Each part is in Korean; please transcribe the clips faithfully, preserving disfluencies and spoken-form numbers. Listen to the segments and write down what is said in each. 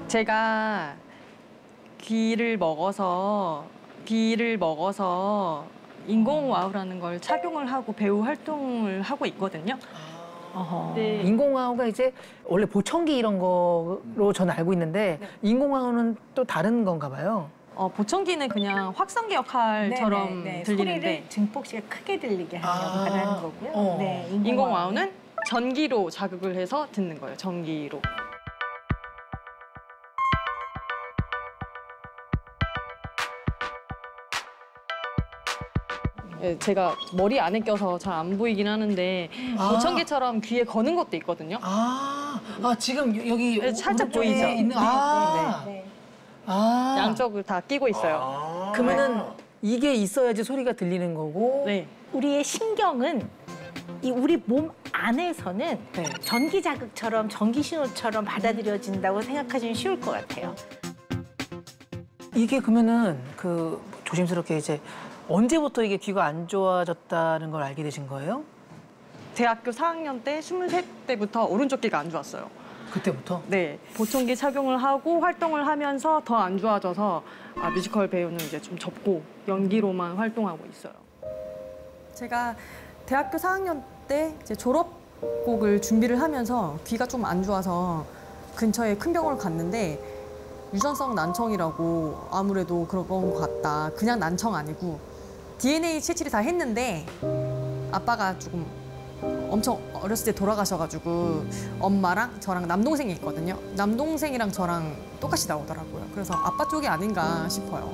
제가 귀를 먹어서 귀를 먹어서 인공와우라는 걸 착용을 하고 배우 활동을 하고 있거든요. 어허. 네. 인공와우가 이제 원래 보청기 이런 거로 저는 알고 있는데 네. 인공와우는 또 다른 건가 봐요. 어, 보청기는 그냥 확성기 역할처럼 네네, 네. 들리는데 소리를 증폭시가 크게 들리게 하려고 아. 하는 거고요. 어. 네, 인공와우는 전기로 자극을 해서 듣는 거예요. 전기로. 예, 제가 머리 안에 껴서 잘 안 보이긴 하는데 아. 보청기처럼 귀에 거는 것도 있거든요. 아, 아 지금 여기 네, 살짝 오른쪽에 보이죠? 있는, 아, 네. 아. 양쪽을 다 끼고 있어요. 아. 그러면은 이게 있어야지 소리가 들리는 거고. 네. 우리의 신경은 이 우리 몸 안에서는 네. 전기 자극처럼 전기 신호처럼 받아들여진다고 생각하시면 쉬울 것 같아요. 이게 그러면은 그 조심스럽게 이제 언제부터 이게 귀가 안 좋아졌다는 걸 알게 되신 거예요? 대학교 사 학년 때 스물세 때부터 오른쪽 귀가 안 좋았어요. 그때부터? 네. 보청기 착용을 하고 활동을 하면서 더 안 좋아져서 아, 뮤지컬 배우는 이제 좀 접고 연기로만 활동하고 있어요. 제가 대학교 사 학년 때 이제 졸업곡을 준비를 하면서 귀가 좀 안 좋아서 근처에 큰 병원을 갔는데 유전성 난청이라고 아무래도 그런 것 같다. 그냥 난청 아니고 디엔에이 채취를 다 했는데 아빠가 조금 엄청 어렸을 때 돌아가셔가지고 엄마랑 저랑 남동생이 있거든요. 남동생이랑 저랑 똑같이 나오더라고요. 그래서 아빠 쪽이 아닌가 싶어요.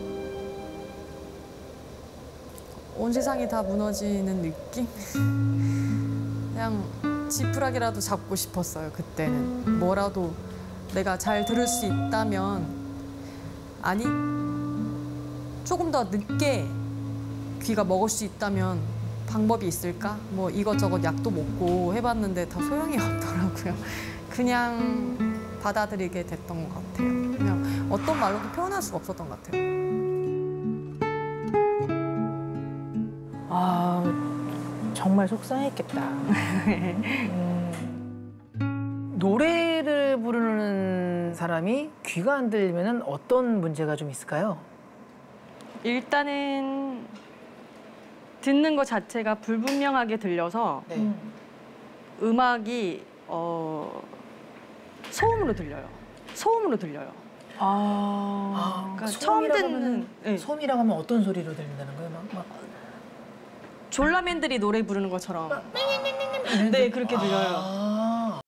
온 세상이 다 무너지는 느낌? 그냥 지푸라기라도 잡고 싶었어요, 그때는. 뭐라도 내가 잘 들을 수 있다면, 아니, 조금 더 늦게 귀가 먹을 수 있다면 방법이 있을까? 뭐 이것저것 약도 먹고 해봤는데 다 소용이 없더라고요. 그냥 받아들이게 됐던 것 같아요. 그냥 어떤 말로도 표현할 수가 없었던 것 같아요. 아, 정말 속상했겠다. 음. 노래를 부르는 사람이 귀가 안 들리면 어떤 문제가 좀 있을까요? 일단은 듣는 것 자체가 불분명하게 들려서 네. 음악이 어, 소음으로 들려요. 소음으로 들려요. 아, 그러니까 처음 듣는 하면은, 네. 소음이라고 하면 어떤 소리로 들린다는 거예요? 막, 막. 졸라맨들이 노래 부르는 것처럼 네, 그렇게 들려요.